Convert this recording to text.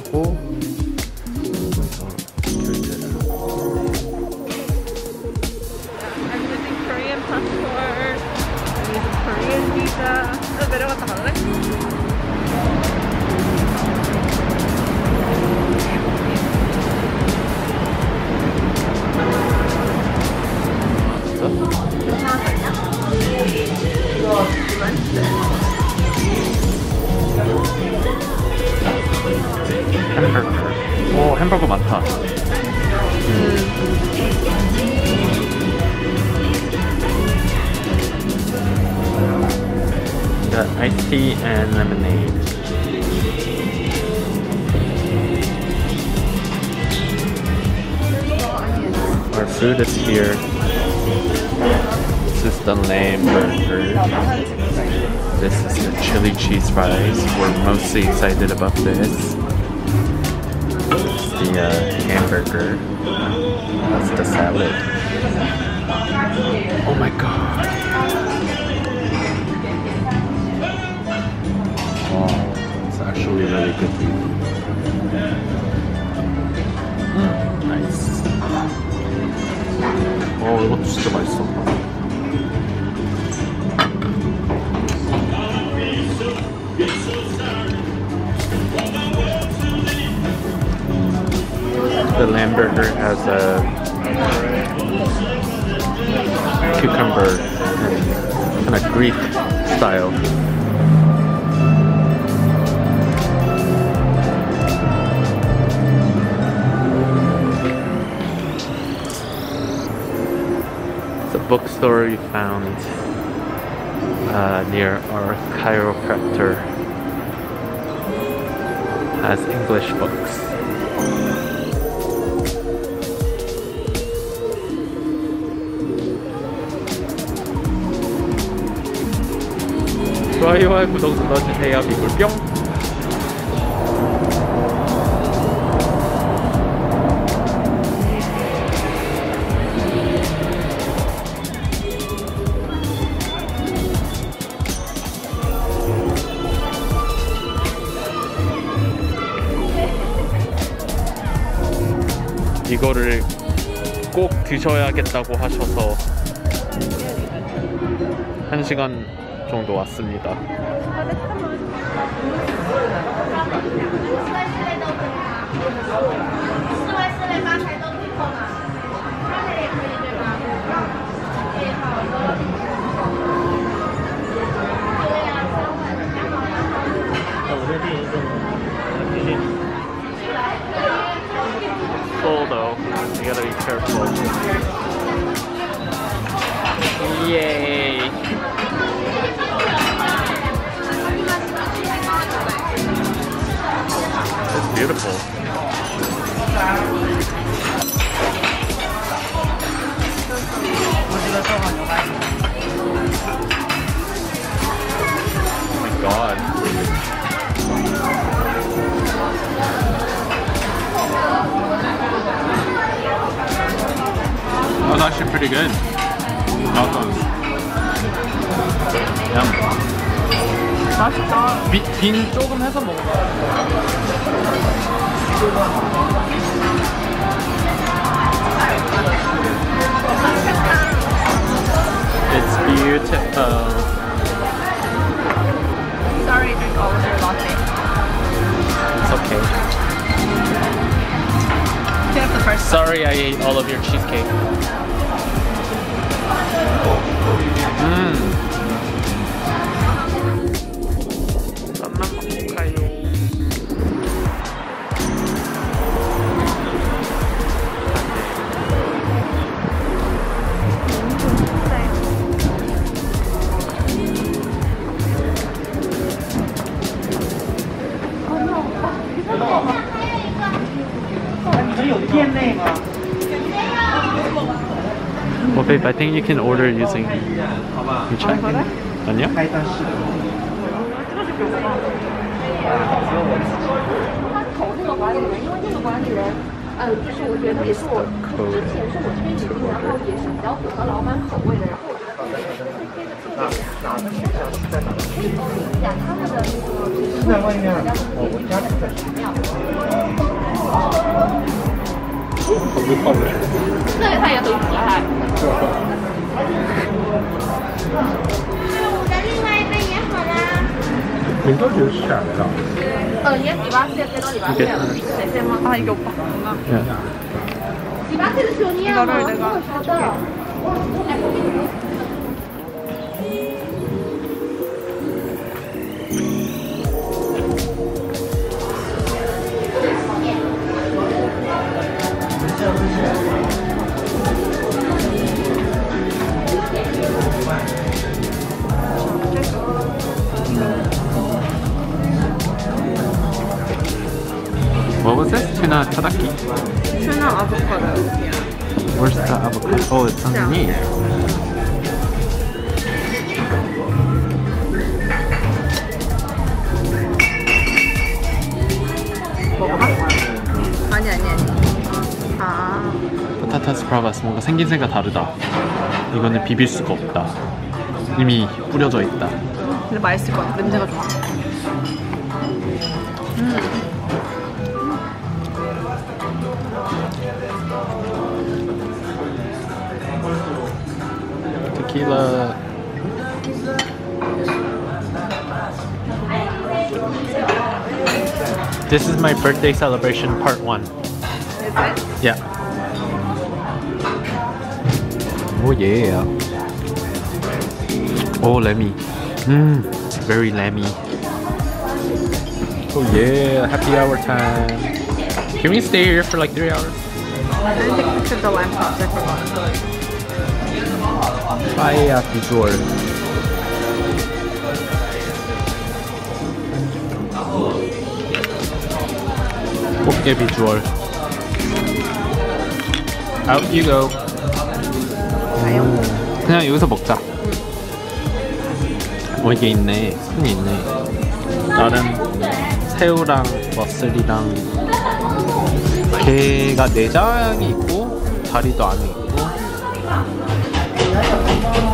하고 여기서 결제를. I'm using Korean passport. I'm using Korean visa. 내려갔다 갈래? 햄버거. 오, 햄버거 많다. Got iced tea and lemonade. Our food is here. This is the lamb burger. This is the chili cheese fries. We're mostly excited about this. The hamburger. That's the salad. Oh my god. Wow, it's actually really good. Nice. 이것도 진짜 맛있어. The lamb burger has a cucumber and kind of Greek style. It's a bookstore we found near our chiropractor. Has English books. 좋아요와 구독 눌러주세요. 미굴뿅. 이거를 꼭 드셔야겠다고 하셔서 1시간 정도 왔습니다. Full though, you gotta be careful. Yay! It's beautiful. Oh my god. Oh, that's actually pretty good. Awesome. Yum. 맛있다. 빈 조금 해서 먹어봐. It's beautiful. Sorry, drink all of your latte. It's okay. Take the first. Sorry, I ate all of your cheesecake. Well, babe, I think you can order using WeChat. 아니야? Here's the code to order. 这个它也很可爱。 另外一杯也好啦。 你都觉得是假的？ 얘 리바스에 빼고 리바스에 아 이게 오빠 거구나. 리바스는 존이야. 이거를 내가 해줄게. What was this? Tuna tadaki? tuna avocado. Where's the avocado? Oh, it's underneath. 먹어봐? 아니. 아. 포타타스 브라바스 뭔가 생김새가 다르다. 이거는 비빌 수가 없다. 이미 뿌려져 있다. 근데 맛있을 것 같아. 냄새가 좋아. Tequila. This is my birthday celebration part 1. Is it? Yeah. Oh yeah. Oh, lemmy. Very lemmy. Oh yeah, happy hour time. Can we stay here for like 3 hours? I didn't take a picture of the lamb chops. I forgot. Fire visual. 꽃게 비주얼. Out you go. 그냥 여기서 먹자. 이게 있네. 스푼이 있네. 나는 새우랑 머슬이랑 게가 내장이 있고 다리도 안에 있고